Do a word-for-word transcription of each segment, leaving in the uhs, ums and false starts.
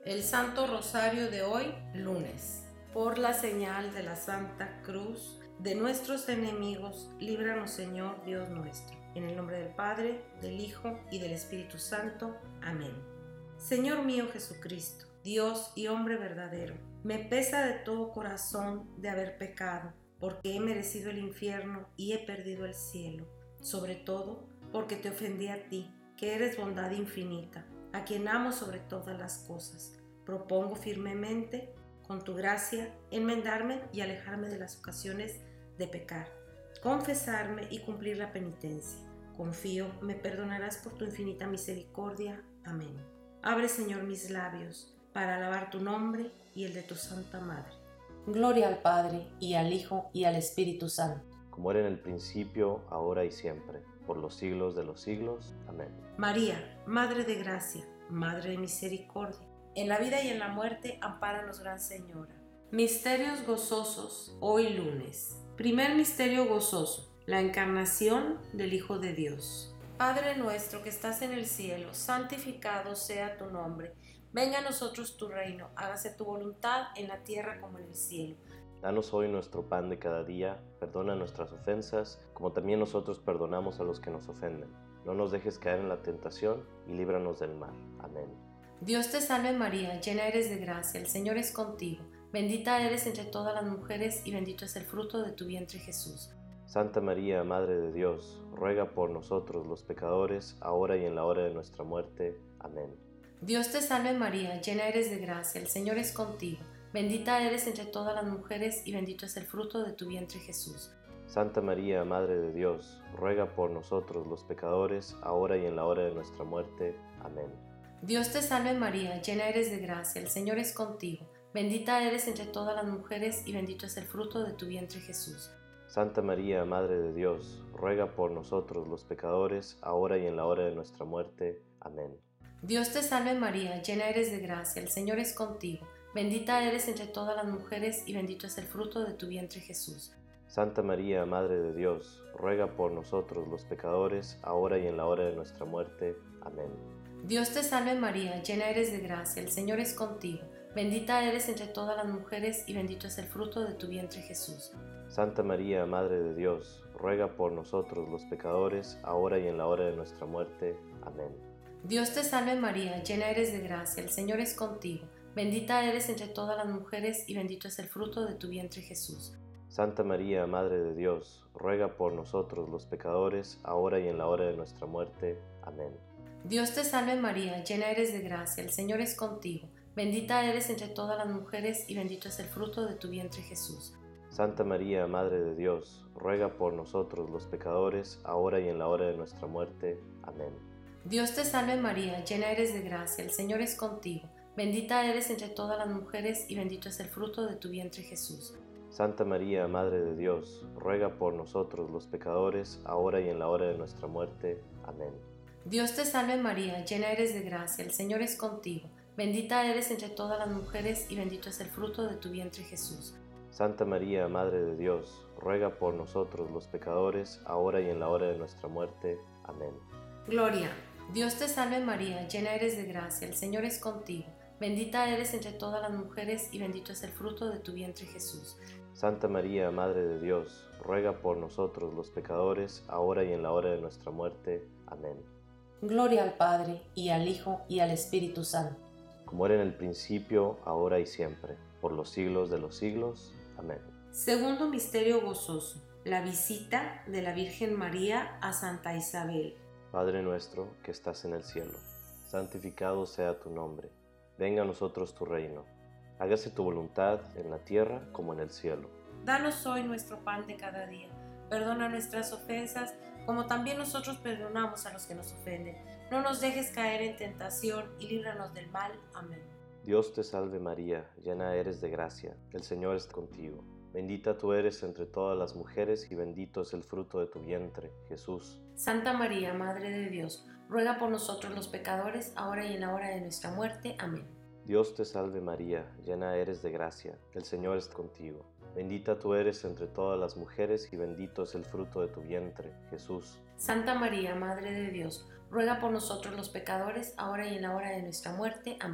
El Santo Rosario de hoy, lunes. Por la señal de la Santa Cruz de nuestros enemigos, líbranos, Señor Dios nuestro. En el nombre del Padre, del Hijo y del Espíritu Santo. Amén. Señor mío Jesucristo, Dios y hombre verdadero, me pesa de todo corazón de haber pecado, porque he merecido el infierno y he perdido el cielo, sobre todo porque te ofendí a ti, que eres bondad infinita, a quien amo sobre todas las cosas. Propongo firmemente, con tu gracia, enmendarme y alejarme de las ocasiones de pecar, confesarme y cumplir la penitencia. Confío, me perdonarás por tu infinita misericordia. Amén. Abre, Señor, mis labios para alabar tu nombre y el de tu Santa Madre. Gloria al Padre, y al Hijo, y al Espíritu Santo. Como era en el principio, ahora y siempre, por los siglos de los siglos. Amén. María, Madre de Gracia, Madre de Misericordia, en la vida y en la muerte, ampáranos, Gran Señora. Misterios gozosos, hoy lunes. Primer misterio gozoso, la encarnación del Hijo de Dios. Padre nuestro que estás en el cielo, santificado sea tu nombre. Venga a nosotros tu reino, hágase tu voluntad en la tierra como en el cielo. Danos hoy nuestro pan de cada día, perdona nuestras ofensas, como también nosotros perdonamos a los que nos ofenden. No nos dejes caer en la tentación y líbranos del mal. Amén. Dios te salve María, llena eres de gracia, el Señor es contigo. Bendita eres entre todas las mujeres y bendito es el fruto de tu vientre Jesús. Santa María, Madre de Dios, ruega por nosotros los pecadores, ahora y en la hora de nuestra muerte. Amén. Dios te salve María, llena eres de gracia, el Señor es contigo. Bendita eres entre todas las mujeres y bendito es el fruto de tu vientre Jesús. Santa María, Madre de Dios, ruega por nosotros los pecadores, ahora y en la hora de nuestra muerte. Amén. Dios te salve María, llena eres de gracia, el Señor es contigo. Bendita eres entre todas las mujeres y bendito es el fruto de tu vientre Jesús. Santa María, Madre de Dios, ruega por nosotros los pecadores, ahora y en la hora de nuestra muerte. Amén. Dios te salve María, llena eres de gracia, el Señor es contigo. Bendita eres entre todas las mujeres y bendito es el fruto de tu vientre Jesús. Santa María, Madre de Dios, ruega por nosotros los pecadores, ahora y en la hora de nuestra muerte. Amén. Dios te salve María, llena eres de gracia, el Señor es contigo. Bendita eres entre todas las mujeres y bendito es el fruto de tu vientre Jesús. Santa María, Madre de Dios, ruega por nosotros los pecadores, ahora y en la hora de nuestra muerte. Amén. Dios te salve María, llena eres de gracia, el Señor es contigo. Bendita eres entre todas las mujeres y bendito es el fruto de tu vientre Jesús. Santa María, Madre de Dios, ruega por nosotros los pecadores, ahora y en la hora de nuestra muerte. Amén. Dios te salve María, llena eres de gracia, el Señor es contigo. Bendita eres entre todas las mujeres y bendito es el fruto de tu vientre Jesús. Santa María, Madre de Dios, ruega por nosotros los pecadores, ahora y en la hora de nuestra muerte. Amén. Dios te salve María, llena eres de gracia, el Señor es contigo. Bendita eres entre todas las mujeres y bendito es el fruto de tu vientre Jesús. Santa María, Madre de Dios, ruega por nosotros los pecadores, ahora y en la hora de nuestra muerte. Amén. Dios te salve María, llena eres de gracia, el Señor es contigo. Bendita eres entre todas las mujeres y bendito es el fruto de tu vientre Jesús. Santa María, Madre de Dios, ruega por nosotros los pecadores, ahora y en la hora de nuestra muerte. Amén. Gloria. Dios te salve María, llena eres de gracia, el Señor es contigo. Bendita eres entre todas las mujeres y bendito es el fruto de tu vientre Jesús. Santa María, Madre de Dios, ruega por nosotros los pecadores, ahora y en la hora de nuestra muerte. Amén. Gloria al Padre, y al Hijo, y al Espíritu Santo. Como era en el principio, ahora y siempre, por los siglos de los siglos. Amén. Segundo misterio gozoso, la visita de la Virgen María a Santa Isabel. Padre nuestro que estás en el cielo, santificado sea tu nombre. Venga a nosotros tu reino. Hágase tu voluntad en la tierra como en el cielo. Danos hoy nuestro pan de cada día. Perdona nuestras ofensas, como también nosotros perdonamos a los que nos ofenden. No nos dejes caer en tentación y líbranos del mal. Amén. Dios te salve María, llena eres de gracia, el Señor es contigo. Bendita tú eres entre todas las mujeres y bendito es el fruto de tu vientre, Jesús. Santa María, Madre de Dios, ruega por nosotros los pecadores, ahora y en la hora de nuestra muerte. Amén. Dios te salve María, llena eres de gracia, el Señor es contigo. Bendita tú eres entre todas las mujeres y bendito es el fruto de tu vientre, Jesús. Santa María, Madre de Dios, ruega por nosotros los pecadores, ahora y en la hora de nuestra muerte. Amén.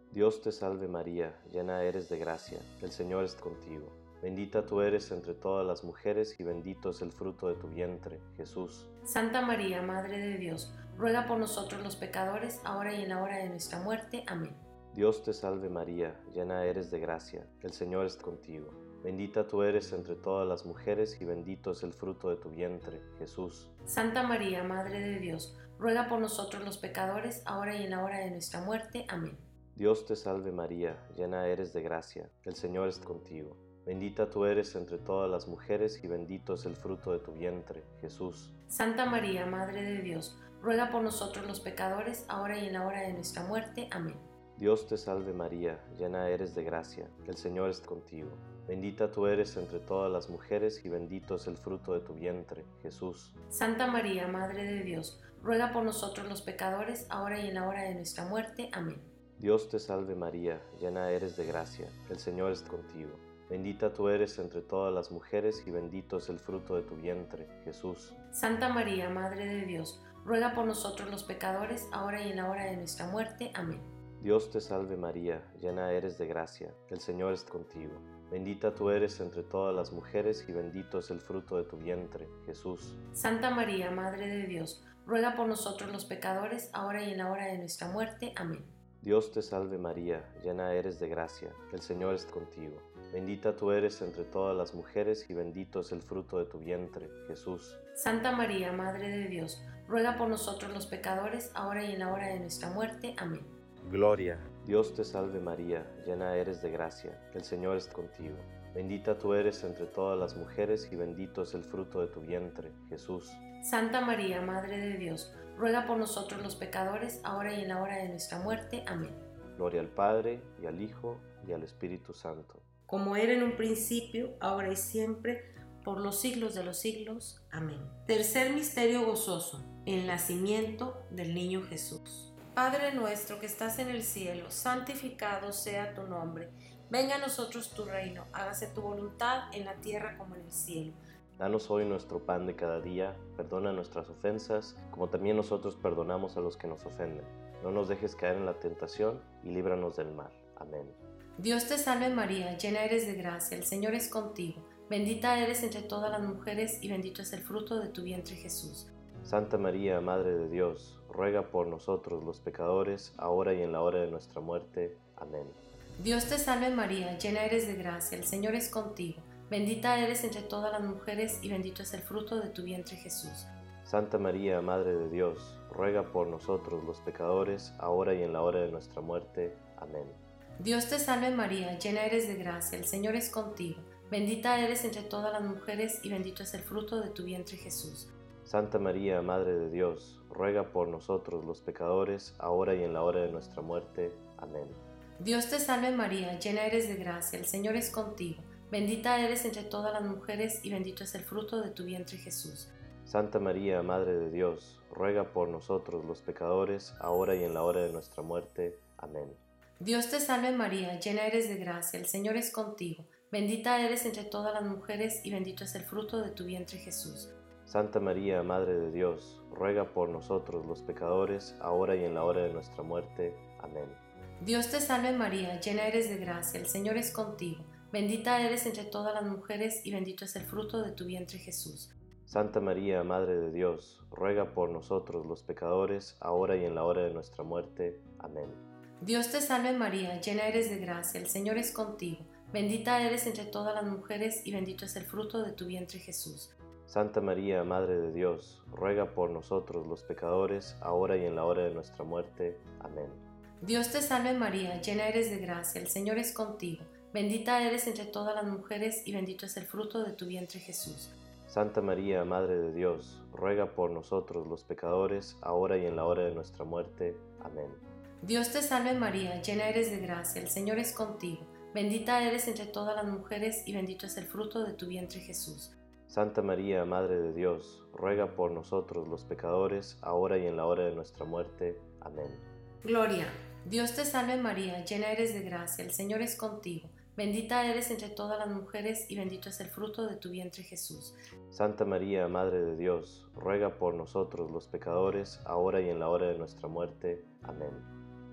Dios te salve María, llena eres de gracia, el Señor es contigo. Bendita tú eres entre todas las mujeres y bendito es el fruto de tu vientre, Jesús. Santa María, Madre de Dios, ruega por nosotros los pecadores, ahora y en la hora de nuestra muerte. Amén. Dios te salve María, llena eres de gracia, el Señor es contigo. Bendita tú eres entre todas las mujeres y bendito es el fruto de tu vientre, Jesús. Santa María, Madre de Dios, ruega por nosotros los pecadores, ahora y en la hora de nuestra muerte. Amén. Dios te salve María, llena eres de gracia, el Señor es contigo. Bendita tú eres entre todas las mujeres y bendito es el fruto de tu vientre, Jesús. Santa María, Madre de Dios, ruega por nosotros los pecadores, ahora y en la hora de nuestra muerte. Amén. Dios te salve María, llena eres de gracia, el Señor es contigo. Bendita tú eres entre todas las mujeres y bendito es el fruto de tu vientre, Jesús. Santa María, Madre de Dios, ruega por nosotros los pecadores, ahora y en la hora de nuestra muerte. Amén. Dios te salve María, llena eres de gracia, el Señor es contigo. Bendita tú eres entre todas las mujeres y bendito es el fruto de tu vientre, Jesús. Santa María, Madre de Dios, ruega por nosotros los pecadores, ahora y en la hora de nuestra muerte. Amén. Dios te salve María, llena eres de gracia, el Señor es contigo. Bendita tú eres entre todas las mujeres y bendito es el fruto de tu vientre, Jesús. Santa María, Madre de Dios, ruega por nosotros los pecadores, ahora y en la hora de nuestra muerte. Amén. Dios te salve María, llena eres de gracia, el Señor es contigo. Bendita tú eres entre todas las mujeres y bendito es el fruto de tu vientre, Jesús. Santa María, Madre de Dios, ruega por nosotros los pecadores, ahora y en la hora de nuestra muerte. Amén. Gloria. Dios te salve María, llena eres de gracia, el Señor es contigo. Bendita tú eres entre todas las mujeres y bendito es el fruto de tu vientre, Jesús. Santa María, Madre de Dios, ruega por nosotros los pecadores, ahora y en la hora de nuestra muerte. Amén. Gloria al Padre, y al Hijo, y al Espíritu Santo. Como era en un principio, ahora y siempre, por los siglos de los siglos. Amén. Tercer misterio gozoso, el nacimiento del niño Jesús. Padre nuestro que estás en el cielo, santificado sea tu nombre. Venga a nosotros tu reino, hágase tu voluntad en la tierra como en el cielo. Danos hoy nuestro pan de cada día, perdona nuestras ofensas, como también nosotros perdonamos a los que nos ofenden. No nos dejes caer en la tentación y líbranos del mal. Amén. Dios te salve María, llena eres de gracia, el Señor es contigo. Bendita eres entre todas las mujeres y bendito es el fruto de tu vientre Jesús. Santa María, Madre de Dios, ruega por nosotros los pecadores, ahora y en la hora de nuestra muerte. Amén. Dios te salve María, llena eres de gracia, el Señor es contigo. Bendita eres entre todas las mujeres y bendito es el fruto de tu vientre Jesús. Santa María, Madre de Dios, ruega por nosotros los pecadores, ahora y en la hora de nuestra muerte. Amén. Dios te salve María, llena eres de gracia, el Señor es contigo. Bendita eres entre todas las mujeres y bendito es el fruto de tu vientre Jesús. Santa María, Madre de Dios, ruega por nosotros los pecadores, ahora y en la hora de nuestra muerte. Amén. Dios te salve María, llena eres de gracia, el Señor es contigo. Bendita eres entre todas las mujeres y bendito es el fruto de tu vientre Jesús. Santa María, Madre de Dios, ruega por nosotros los pecadores, ahora y en la hora de nuestra muerte. Amén. Dios te salve María, llena eres de gracia, el Señor es contigo. Bendita eres entre todas las mujeres y bendito es el fruto de tu vientre Jesús. Santa María, Madre de Dios, ruega por nosotros los pecadores, ahora y en la hora de nuestra muerte. Amén. Dios te salve María, llena eres de gracia, el Señor es contigo. Bendita eres entre todas las mujeres y bendito es el fruto de tu vientre Jesús. Santa María, Madre de Dios, ruega por nosotros los pecadores, ahora y en la hora de nuestra muerte. Amén. Dios te salve María, llena eres de gracia, el Señor es contigo. Bendita eres entre todas las mujeres y bendito es el fruto de tu vientre Jesús. Santa María, Madre de Dios, ruega por nosotros los pecadores, ahora y en la hora de nuestra muerte. Amén. Dios te salve María, llena eres de gracia, el Señor es contigo. Bendita eres entre todas las mujeres y bendito es el fruto de tu vientre Jesús. Santa María, Madre de Dios, ruega por nosotros los pecadores, ahora y en la hora de nuestra muerte. Amén. Dios te salve María, llena eres de gracia, el Señor es contigo. Bendita eres entre todas las mujeres y bendito es el fruto de tu vientre Jesús. Santa María, Madre de Dios, ruega por nosotros los pecadores, ahora y en la hora de nuestra muerte. Amén. Gloria. Dios te salve María, llena eres de gracia, el Señor es contigo. Bendita eres entre todas las mujeres y bendito es el fruto de tu vientre Jesús. Santa María, Madre de Dios, ruega por nosotros los pecadores, ahora y en la hora de nuestra muerte. Amén.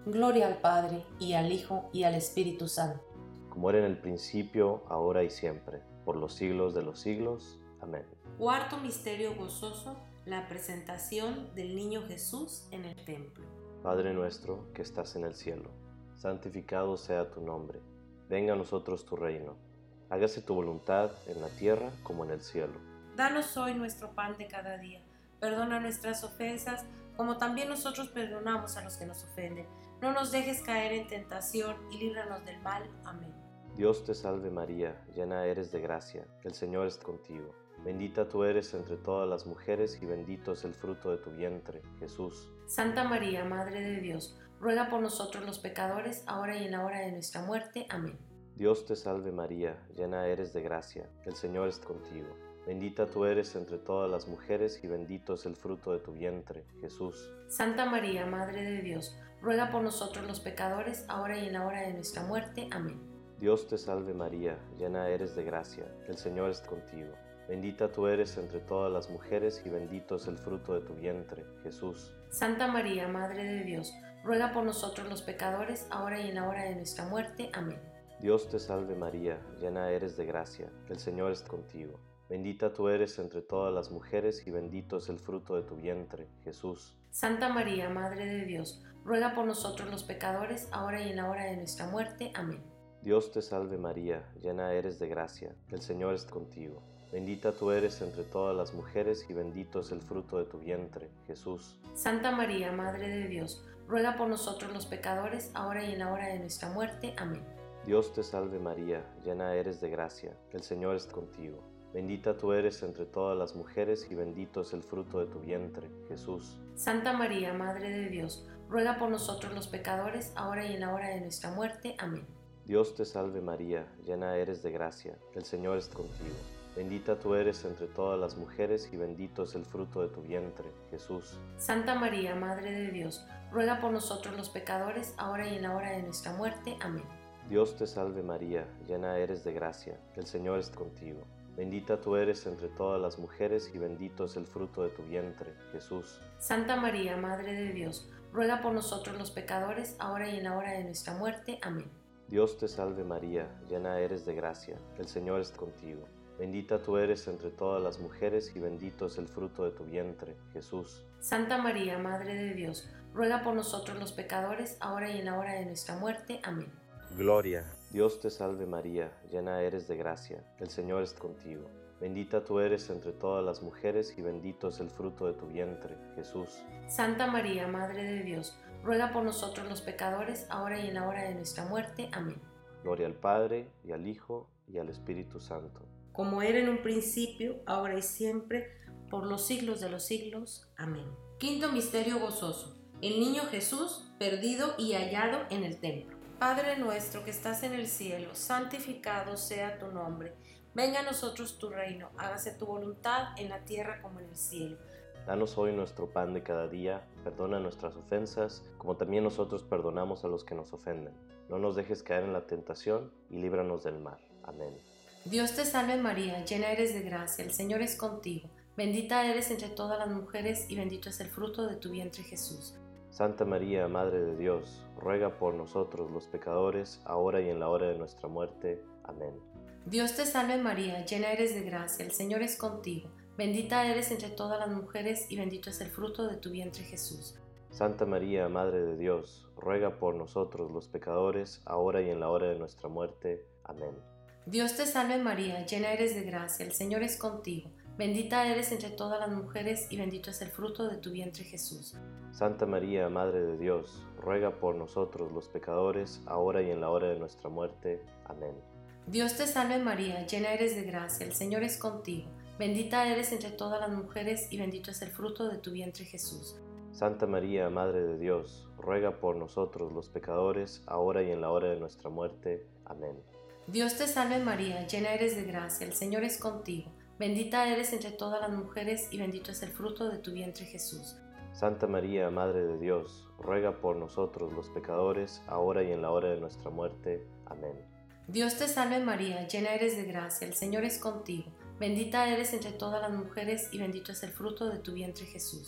Gloria al Padre, y al Hijo, y al Espíritu Santo. Como era en el principio, ahora y siempre, por los siglos de los siglos. Amén. Cuarto misterio gozoso, la presentación del niño Jesús en el templo. Padre nuestro que estás en el cielo, santificado sea tu nombre. Venga a nosotros tu reino. Hágase tu voluntad en la tierra como en el cielo. Danos hoy nuestro pan de cada día. Perdona nuestras ofensas, como también nosotros perdonamos a los que nos ofenden. No nos dejes caer en tentación y líbranos del mal. Amén. Dios te salve María, llena eres de gracia, el Señor es contigo. Bendita tú eres entre todas las mujeres y bendito es el fruto de tu vientre, Jesús. Santa María, Madre de Dios, ruega por nosotros los pecadores, ahora y en la hora de nuestra muerte. Amén. Dios te salve María, llena eres de gracia, el Señor es contigo. Bendita tú eres entre todas las mujeres y bendito es el fruto de tu vientre, Jesús. Santa María, Madre de Dios, ruega por nosotros los pecadores, ahora y en la hora de nuestra muerte. Amén. Dios te salve María, llena eres de gracia, el Señor es contigo. Bendita tú eres entre todas las mujeres y bendito es el fruto de tu vientre, Jesús. Santa María, Madre de Dios, ruega por nosotros los pecadores, ahora y en la hora de nuestra muerte. Amén. Dios te salve María, llena eres de gracia, el Señor es contigo. Bendita tú eres entre todas las mujeres y bendito es el fruto de tu vientre, Jesús. Santa María, Madre de Dios, ruega por nosotros los pecadores, ahora y en la hora de nuestra muerte. Amén. Dios te salve María, llena eres de gracia, el Señor es contigo. Bendita tú eres entre todas las mujeres y bendito es el fruto de tu vientre, Jesús. Santa María, Madre de Dios, ruega por nosotros los pecadores, ahora y en la hora de nuestra muerte. Amén. Dios te salve María, llena eres de gracia, el Señor es contigo. Bendita tú eres entre todas las mujeres y bendito es el fruto de tu vientre, Jesús. Santa María, Madre de Dios, ruega por nosotros los pecadores, ahora y en la hora de nuestra muerte. Amén. Dios te salve María, llena eres de gracia, el Señor es contigo. Bendita tú eres entre todas las mujeres y bendito es el fruto de tu vientre, Jesús. Santa María, Madre de Dios, ruega por nosotros los pecadores, ahora y en la hora de nuestra muerte. Amén. Dios te salve María, llena eres de gracia, el Señor es contigo. Bendita tú eres entre todas las mujeres y bendito es el fruto de tu vientre, Jesús. Santa María, Madre de Dios, ruega por nosotros los pecadores, ahora y en la hora de nuestra muerte. Amén. Dios te salve María, llena eres de gracia, el Señor es contigo. Bendita tú eres entre todas las mujeres y bendito es el fruto de tu vientre, Jesús. Santa María, Madre de Dios, ruega por nosotros los pecadores, ahora y en la hora de nuestra muerte. Amén. Gloria. Dios te salve María, llena eres de gracia, el Señor es contigo. Bendita tú eres entre todas las mujeres y bendito es el fruto de tu vientre, Jesús. Santa María, Madre de Dios, ruega por nosotros los pecadores, ahora y en la hora de nuestra muerte. Amén. Gloria al Padre, y al Hijo, y al Espíritu Santo. Como era en un principio, ahora y siempre, por los siglos de los siglos. Amén. Quinto misterio gozoso, el niño Jesús perdido y hallado en el templo. Padre nuestro que estás en el cielo, santificado sea tu nombre. Venga a nosotros tu reino, hágase tu voluntad en la tierra como en el cielo. Danos hoy nuestro pan de cada día, perdona nuestras ofensas, como también nosotros perdonamos a los que nos ofenden. No nos dejes caer en la tentación y líbranos del mal. Amén. Dios te salve María, llena eres de gracia, el Señor es contigo. Bendita eres entre todas las mujeres y bendito es el fruto de tu vientre Jesús. Santa María, Madre de Dios, ruega por nosotros los pecadores, ahora y en la hora de nuestra muerte. Amén. Dios te salve María, llena eres de gracia, el Señor es contigo. Bendita eres entre todas las mujeres y bendito es el fruto de tu vientre Jesús. Santa María, Madre de Dios, ruega por nosotros los pecadores, ahora y en la hora de nuestra muerte. Amén. Dios te salve María, llena eres de gracia, el Señor es contigo. Bendita eres entre todas las mujeres y bendito es el fruto de tu vientre Jesús. Santa María, Madre de Dios, ruega por nosotros los pecadores, ahora y en la hora de nuestra muerte. Amén. Dios te salve María, llena eres de gracia, el Señor es contigo. Bendita eres entre todas las mujeres y bendito es el fruto de tu vientre Jesús. Santa María, Madre de Dios, ruega por nosotros los pecadores, ahora y en la hora de nuestra muerte. Amén. Dios te salve María, llena eres de gracia, el Señor es contigo. Bendita eres entre todas las mujeres y bendito es el fruto de tu vientre Jesús. Santa María, Madre de Dios, ruega por nosotros los pecadores, ahora y en la hora de nuestra muerte. Amén. Dios te salve María, llena eres de gracia, el Señor es contigo. Bendita eres entre todas las mujeres y bendito es el fruto de tu vientre Jesús.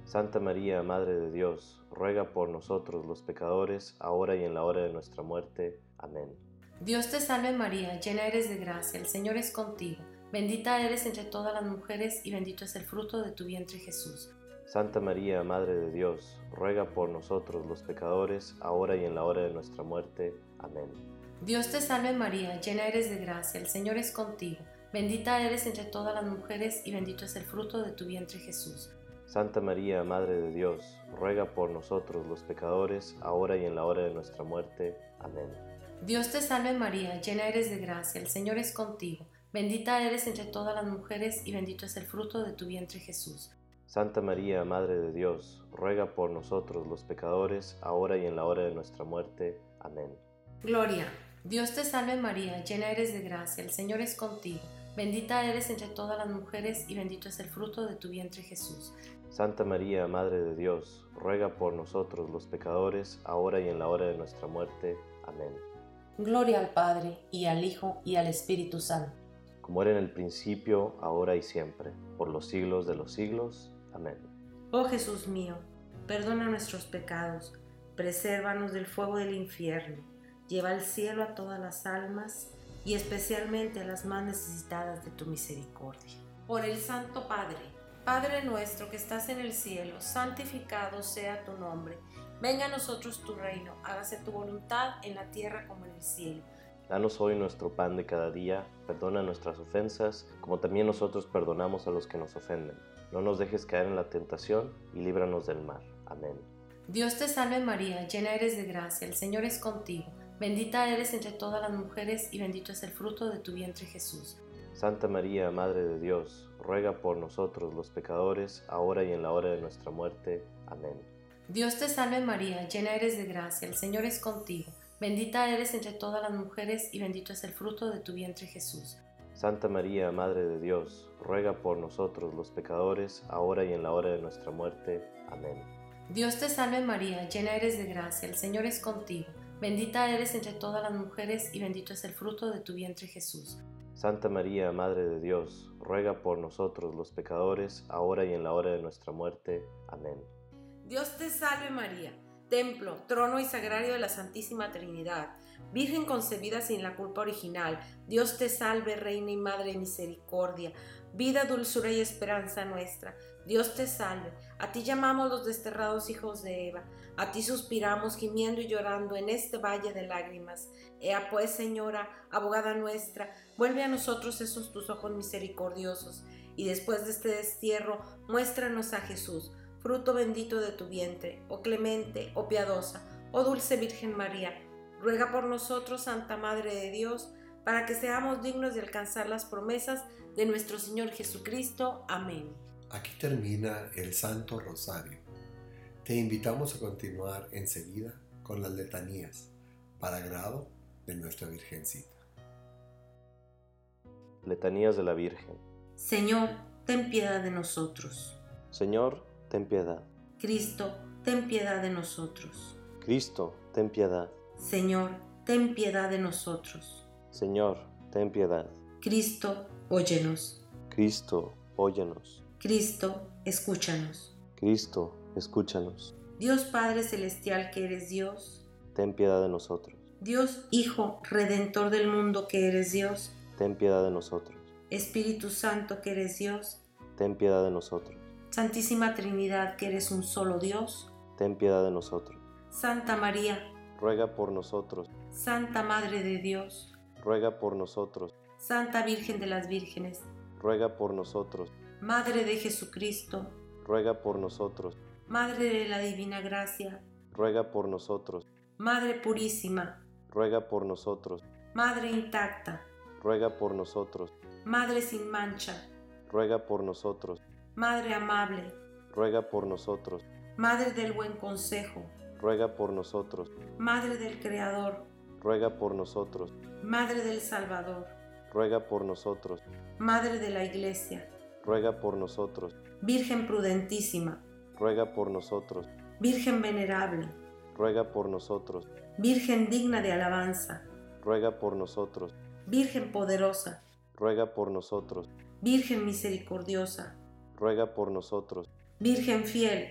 Santa María, Madre de Dios, ruega por nosotros los pecadores, ahora y en la hora de nuestra muerte. Amén. Dios te salve María, llena eres de gracia, el Señor es contigo. Bendita eres entre todas las mujeres y bendito es el fruto de tu vientre Jesús. Santa María, Madre de Dios, ruega por nosotros los pecadores, ahora y en la hora de nuestra muerte. Amén. Dios te salve María, llena eres de gracia, el Señor es contigo. Bendita eres entre todas las mujeres y bendito es el fruto de tu vientre Jesús. Santa María, Madre de Dios, ruega por nosotros los pecadores, ahora y en la hora de nuestra muerte. Amén. Dios te salve María, llena eres de gracia, el Señor es contigo. Bendita eres entre todas las mujeres y bendito es el fruto de tu vientre Jesús. Santa María, Madre de Dios, ruega por nosotros los pecadores, ahora y en la hora de nuestra muerte. Amén. Gloria. Dios te salve María, llena eres de gracia, el Señor es contigo. Bendita eres entre todas las mujeres y bendito es el fruto de tu vientre Jesús. Santa María, Madre de Dios, ruega por nosotros los pecadores, ahora y en la hora de nuestra muerte. Amén. Gloria al Padre, y al Hijo, y al Espíritu Santo. Como era en el principio, ahora y siempre, por los siglos de los siglos. Amén. Oh Jesús mío, perdona nuestros pecados, presérvanos del fuego del infierno, lleva al cielo a todas las almas y especialmente a las más necesitadas de tu misericordia. Por el Santo Padre, Padre nuestro que estás en el cielo, santificado sea tu nombre. Venga a nosotros tu reino, hágase tu voluntad en la tierra como en el cielo. Danos hoy nuestro pan de cada día, perdona nuestras ofensas, como también nosotros perdonamos a los que nos ofenden. No nos dejes caer en la tentación y líbranos del mal. Amén. Dios te salve María, llena eres de gracia, el Señor es contigo. Bendita eres entre todas las mujeres y bendito es el fruto de tu vientre Jesús. Santa María, Madre de Dios, ruega por nosotros los pecadores, ahora y en la hora de nuestra muerte. Amén. Dios te salve María, llena eres de gracia, el Señor es contigo. Bendita eres entre todas las mujeres y bendito es el fruto de tu vientre Jesús. Santa María, Madre de Dios, ruega por nosotros los pecadores, ahora y en la hora de nuestra muerte. Amén. Dios te salve María, llena eres de gracia, el Señor es contigo. Bendita eres entre todas las mujeres y bendito es el fruto de tu vientre Jesús. Santa María, Madre de Dios, ruega por nosotros los pecadores, ahora y en la hora de nuestra muerte. Amén. Dios te salve María, templo, trono y sagrario de la Santísima Trinidad, Virgen concebida sin la culpa original. Dios te salve, Reina y Madre de misericordia, vida, dulzura y esperanza nuestra. Dios te salve, a ti llamamos los desterrados hijos de Eva, a ti suspiramos gimiendo y llorando en este valle de lágrimas. Ea pues, Señora, abogada nuestra, vuelve a nosotros esos tus ojos misericordiosos, y después de este destierro, muéstranos a Jesús, fruto bendito de tu vientre. Oh clemente, oh piadosa, oh dulce Virgen María, ruega por nosotros, Santa Madre de Dios, para que seamos dignos de alcanzar las promesas de nuestro Señor Jesucristo. Amén. Aquí termina el Santo Rosario. Te invitamos a continuar enseguida con las letanías, para agrado de nuestra Virgencita. Letanías de la Virgen. Señor, ten piedad de nosotros. Señor, ten piedad. Cristo, ten piedad de nosotros. Cristo, ten piedad. Señor, ten piedad de nosotros. Señor, ten piedad. Cristo, óyenos. Cristo, óyenos. Cristo, escúchanos. Cristo, escúchanos. Dios Padre Celestial que eres Dios. Ten piedad de nosotros. Dios Hijo, Redentor del mundo que eres Dios. Ten piedad de nosotros. Espíritu Santo que eres Dios. Ten piedad de nosotros. Santísima Trinidad que eres un solo Dios. Ten piedad de nosotros. Santa María, Ruega por nosotros. Santa Madre de Dios. Ruega por nosotros. Santa Virgen de las Vírgenes. Ruega por nosotros. Madre de Jesucristo. Ruega por nosotros. Madre de la Divina Gracia. Ruega por nosotros. Madre purísima. Ruega por nosotros. Madre intacta. Ruega por nosotros. Madre sin mancha. Ruega por nosotros. Madre amable. Ruega por nosotros. Madre del buen consejo. Ruega por nosotros. Madre del Creador. Ruega por nosotros. Madre del Salvador. Ruega por nosotros. Madre de la Iglesia. Ruega por nosotros. Virgen prudentísima. Ruega por nosotros. Virgen venerable. Ruega por nosotros. Virgen digna de alabanza. Ruega por nosotros. Virgen poderosa. Ruega por nosotros. Virgen misericordiosa. Ruega por nosotros. Virgen fiel.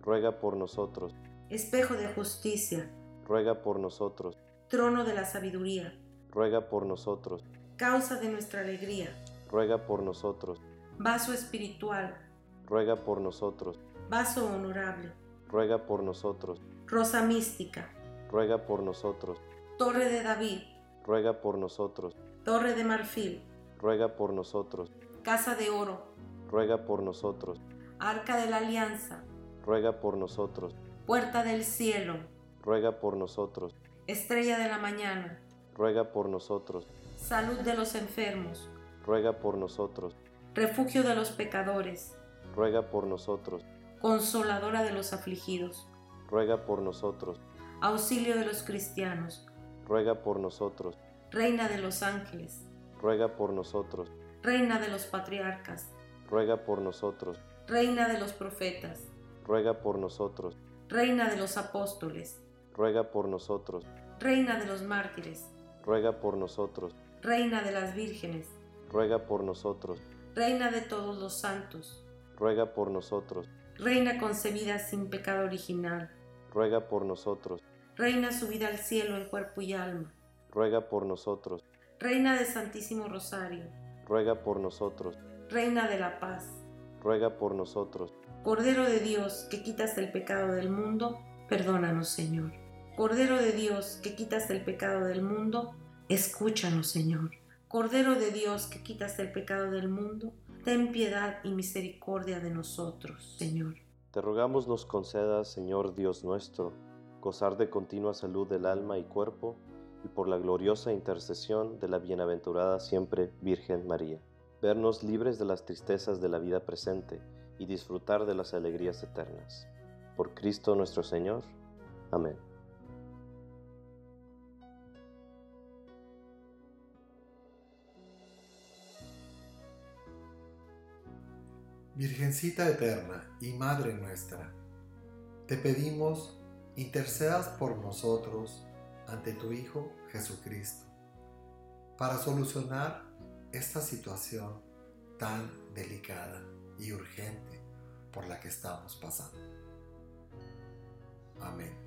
ruega por nosotros. Espejo de justicia, Ruega por nosotros. trono de la sabiduría, Ruega por nosotros. causa de nuestra alegría, Ruega por nosotros. vaso espiritual, Ruega por nosotros. vaso honorable, Ruega por nosotros. rosa mística, Ruega por nosotros. torre de David, Ruega por nosotros. torre de marfil, Ruega por nosotros. casa de oro, Ruega por nosotros. arca de la alianza, Ruega por nosotros. puerta del cielo, Ruega por nosotros. estrella de la mañana, Ruega por nosotros. salud de los enfermos, Ruega por nosotros. refugio de los pecadores, Ruega por nosotros. consoladora de los afligidos, Ruega por nosotros. auxilio de los cristianos, Ruega por nosotros. reina de los ángeles, Ruega por nosotros. reina de los patriarcas, Ruega por nosotros. reina de los profetas, Ruega por nosotros. reina de los apóstoles, Ruega por nosotros. reina de los mártires, Ruega por nosotros. reina de las vírgenes, Ruega por nosotros. reina de todos los santos, Ruega por nosotros. reina concebida sin pecado original, Ruega por nosotros. reina subida al cielo en cuerpo y alma, Ruega por nosotros. reina del Santísimo Rosario, Ruega por nosotros. reina de la paz, Ruega por nosotros. Cordero de Dios que quitas el pecado del mundo, perdónanos, Señor. Cordero de Dios que quitas el pecado del mundo, escúchanos, Señor. Cordero de Dios que quitas el pecado del mundo, ten piedad y misericordia de nosotros, Señor. Te rogamos nos concedas, Señor Dios nuestro, gozar de continua salud del alma y cuerpo, y por la gloriosa intercesión de la bienaventurada siempre Virgen María, vernos libres de las tristezas de la vida presente y disfrutar de las alegrías eternas. Por Cristo nuestro Señor. Amén. Virgencita eterna y Madre nuestra, te pedimos intercedas por nosotros ante tu Hijo Jesucristo, para solucionar esta situación tan delicada y urgente por la que estamos pasando. Amén.